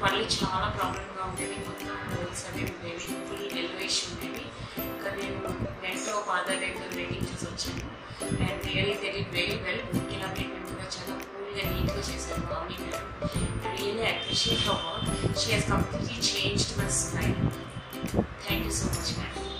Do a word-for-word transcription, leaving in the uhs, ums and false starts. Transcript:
మళ్ళీ చాలా ప్రాబ్లమ్గా ఉండేవి, మొత్తం హోల్స్ అవి ఉండేవి, ఫుల్ ఎల్లోయిష్ ఉండేవి. ఇంకా నేను వెంటనే పార్థా డెంటల్ రేటింగ్ చూసి వచ్చాను. And really they did very well. ఇలా ట్రీట్మెంట్ కూడా చాలా కూల్గా నీట్గా చేశారు మామీ గారు. Really appreciate her work. She has completely changed my smile. Thank you so much ma'am.